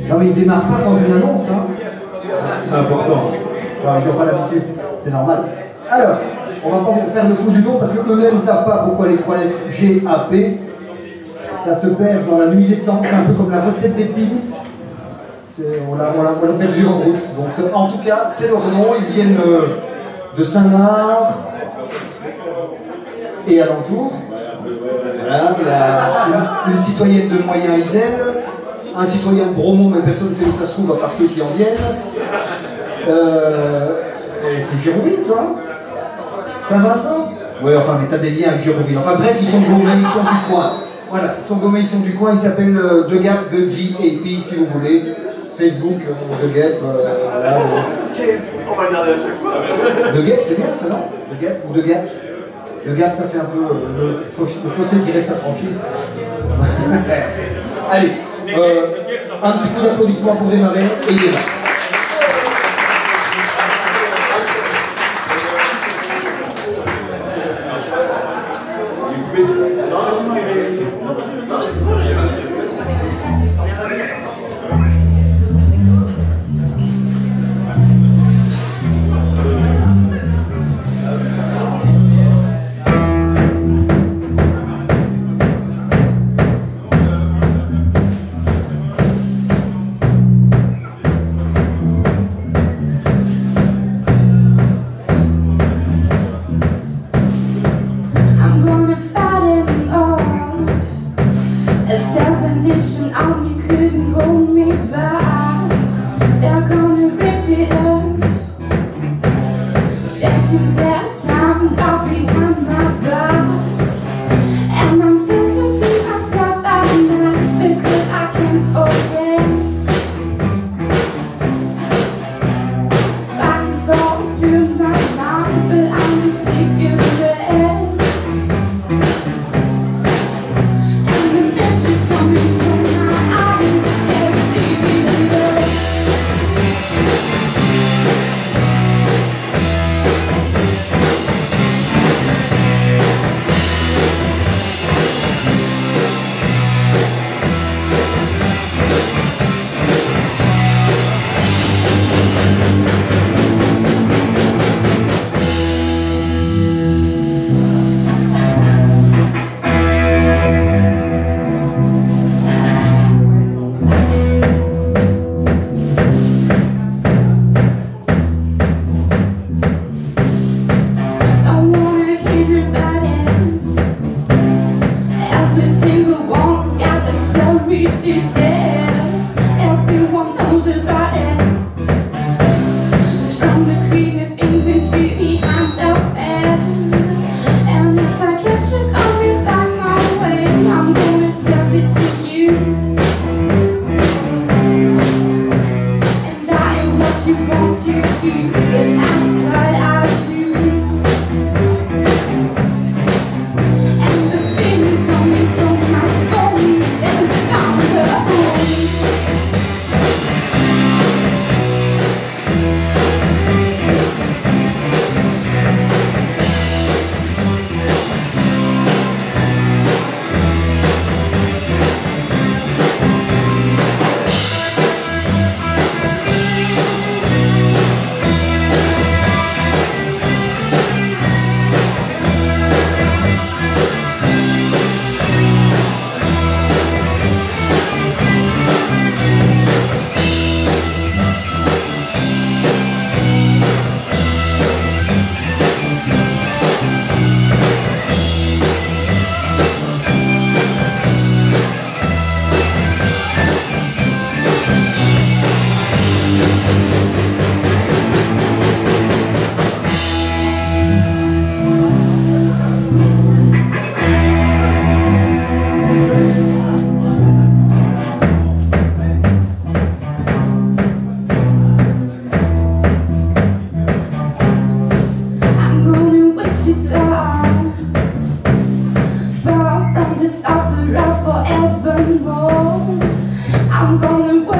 Non mais il démarre pas sans une annonce, hein. C'est important. Enfin, ils n'ont pas l'habitude, c'est normal. Alors, on va pas vous faire le coup du nom parce que eux-mêmes ne savent pas pourquoi les 3 lettres G.A.P. Ça se perd dans la nuit des temps, c'est un peu comme la recette des pins. On l'a perdu en route. Donc, en tout cas, c'est leur nom, ils viennent de Saint-Marc et alentour. Voilà, il y a une citoyenne de Moyen-Isère, un citoyen de Bromont, mais personne ne sait où ça se trouve à part ceux qui en viennent. C'est Géroville, toi? Saint-Vincent? Oui, enfin, mais t'as des liens avec Géroville. Enfin bref, ils sont gommés, ils sont du coin. Voilà, ils sont gommés, ils sont du coin. Ils s'appellent de G.A.P, de G.A.P, si vous voulez. Facebook, de G.A.P. Voilà, on va le garder à chaque fois. De G.A.P, c'est bien ça, non? De G.A.P ou de G.A.P? Le G.A.P, ça fait un peu le fossé qui reste à franchir. Allez, un petit coup d'applaudissement pour démarrer et il démarre. Army couldn't hold me back. They're gonna rip it up, taking their time right behind my back. And I'm talking to myself at night because I can't forget. Back and forth through my mind, but I'm a cigarette. And the message coming from to tell. Everyone knows about it, from the Queen of England to the hands of Ed. And if I catch you coming back my way, I'm gonna serve it to you. And I am what you want to do, but that's what I do. And the feeling coming from my bones is down the home. Far from this opera forevermore. I'm gonna